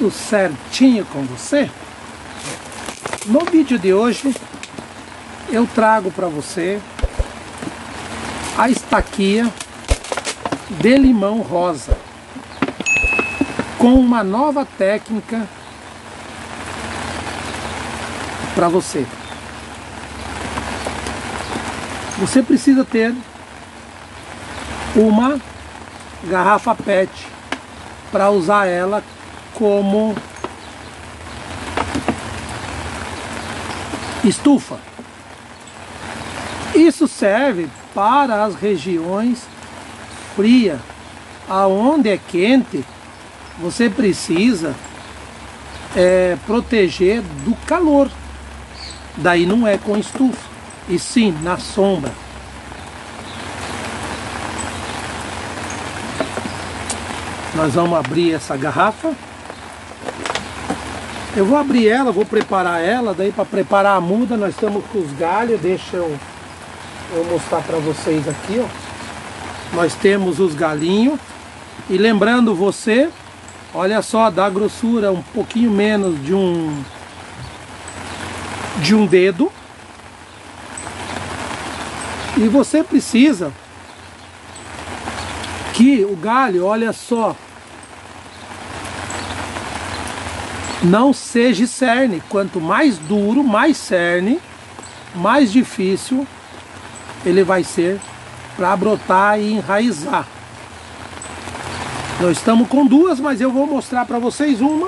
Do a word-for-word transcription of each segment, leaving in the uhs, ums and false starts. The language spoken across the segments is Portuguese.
tudo certinho com você? No vídeo de hoje eu trago para você a estaquia de limão rosa com uma nova técnica para você. Você precisa ter uma garrafa P E T para usar ela como estufa. Isso serve para as regiões frias. Aonde é quente, você precisa é, proteger do calor. Daí não é com estufa, e sim na sombra. Nós vamos abrir essa garrafa. Eu vou abrir ela, vou preparar ela. Daí para preparar a muda nós estamos com os galhos. Deixa eu, eu mostrar para vocês aqui, ó. Nós temos os galinhos. E lembrando você, olha só, dá grossura um pouquinho menos de um de um dedo. E você precisa que o galho, olha só, não seja cerne. Quanto mais duro, mais cerne, mais difícil ele vai ser para brotar e enraizar. Nós estamos com duas, mas eu vou mostrar para vocês uma.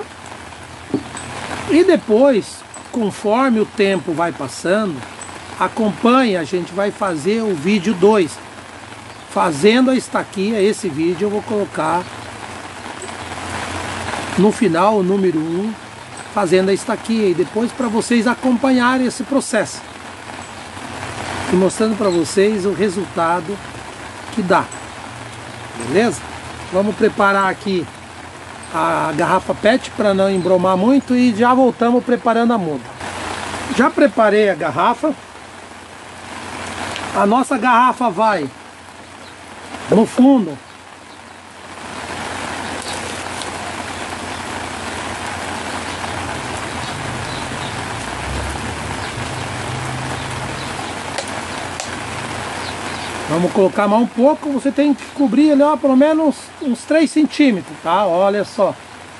E depois, conforme o tempo vai passando, acompanhe, a gente vai fazer o vídeo dois. Fazendo a estaquia, esse vídeo eu vou colocar no final, o número um, fazendo a estaquia. E depois para vocês acompanharem esse processo. E mostrando para vocês o resultado que dá. Beleza? Vamos preparar aqui a garrafa P E T para não embromar muito e já voltamos preparando a muda. Já preparei a garrafa. A nossa garrafa vai no fundo vamos colocar mais um pouco. Você tem que cobrir ali, ó, pelo menos uns três centímetros, tá? Olha só.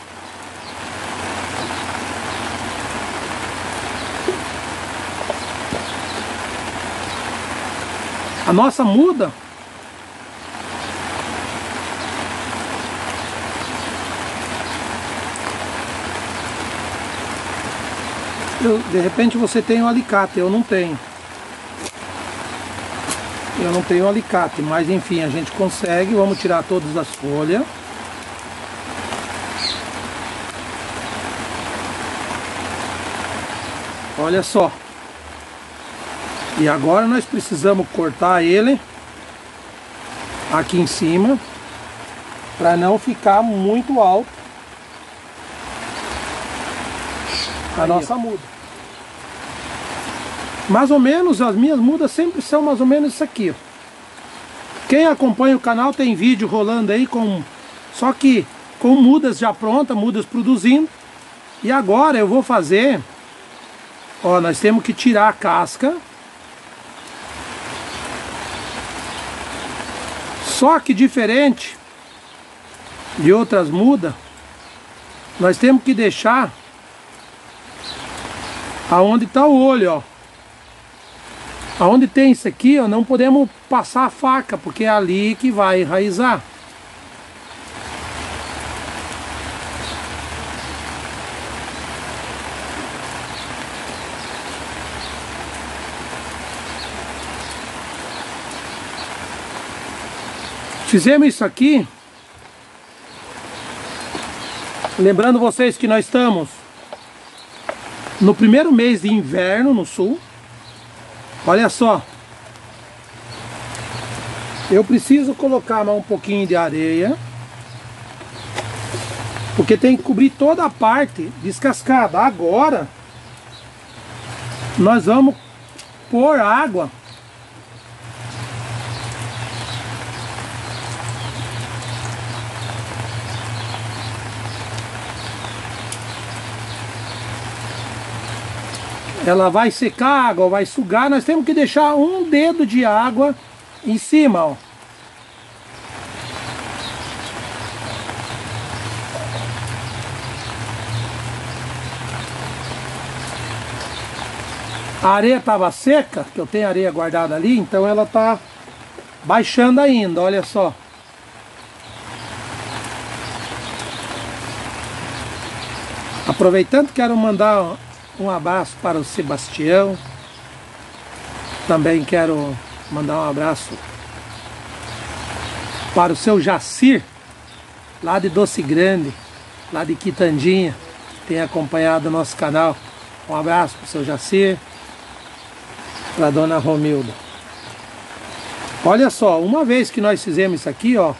A nossa muda eu, de repente você tem um alicate, eu não tenho. Eu não tenho alicate, mas enfim, a gente consegue. Vamos tirar todas as folhas. Olha só. E agora nós precisamos cortar ele aqui em cima para não ficar muito alto a nossa muda. Mais ou menos, as minhas mudas sempre são mais ou menos isso aqui, ó. Quem acompanha o canal tem vídeo rolando aí com, só que com mudas já prontas, mudas produzindo. E agora eu vou fazer, ó, nós temos que tirar a casca. Só que diferente de outras mudas, nós temos que deixar aonde está o olho, ó. Aonde tem isso aqui, ó, não podemos passar a faca, porque é ali que vai enraizar. Fizemos isso aqui, lembrando vocês que nós estamos no primeiro mês de inverno no sul. Olha só, eu preciso colocar mais um pouquinho de areia, porque tem que cobrir toda a parte descascada. Agora nós vamos pôr água ela vai secar a água, vai sugar, nós temos que deixar um dedo de água em cima, ó. A areia estava seca, que eu tenho areia guardada ali, então ela está baixando ainda, olha só. Aproveitando, quero mandar um abraço para o Sebastião. Também quero mandar um abraço para o seu Jacir, lá de Doce Grande, lá de Quitandinha, tem acompanhado o nosso canal. Um abraço para o seu Jacir, para a dona Romilda. Olha só, uma vez que nós fizemos isso aqui, ó,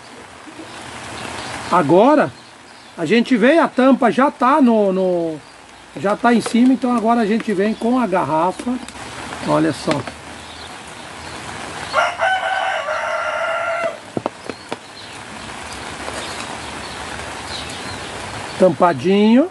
agora a gente vem, a tampa já tá no, no já tá em cima, então agora a gente vem com a garrafa, olha só. Tampadinho.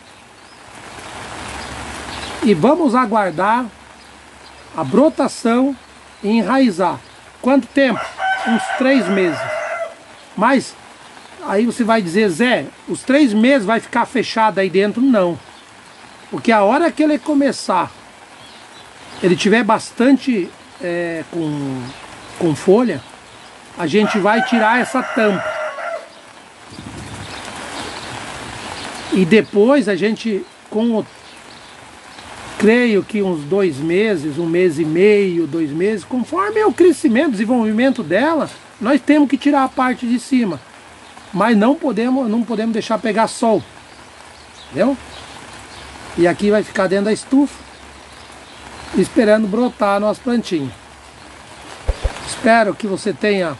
E vamos aguardar a brotação e enraizar. Quanto tempo? Uns três meses. Mas aí você vai dizer, Zé, os três meses vai ficar fechado aí dentro? Não. Porque a hora que ele começar, ele tiver bastante é, com, com folha, a gente vai tirar essa tampa. E depois a gente, com o, creio que uns dois meses, um mês e meio, dois meses, conforme o crescimento, desenvolvimento dela, nós temos que tirar a parte de cima. Mas não podemos, não podemos deixar pegar sol. Entendeu? E aqui vai ficar dentro da estufa, esperando brotar a nossa plantinha. Espero que você tenha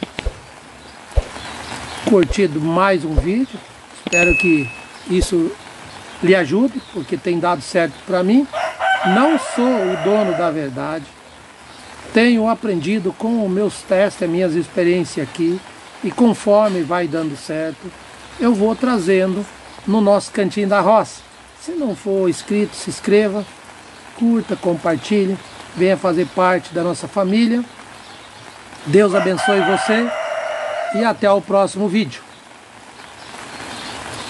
curtido mais um vídeo. Espero que isso lhe ajude, porque tem dado certo para mim. Não sou o dono da verdade. Tenho aprendido com os meus testes, as minhas experiências aqui. E conforme vai dando certo, eu vou trazendo no nosso Cantinho da Roça. Se não for inscrito, se inscreva, curta, compartilhe, venha fazer parte da nossa família. Deus abençoe você e até o próximo vídeo.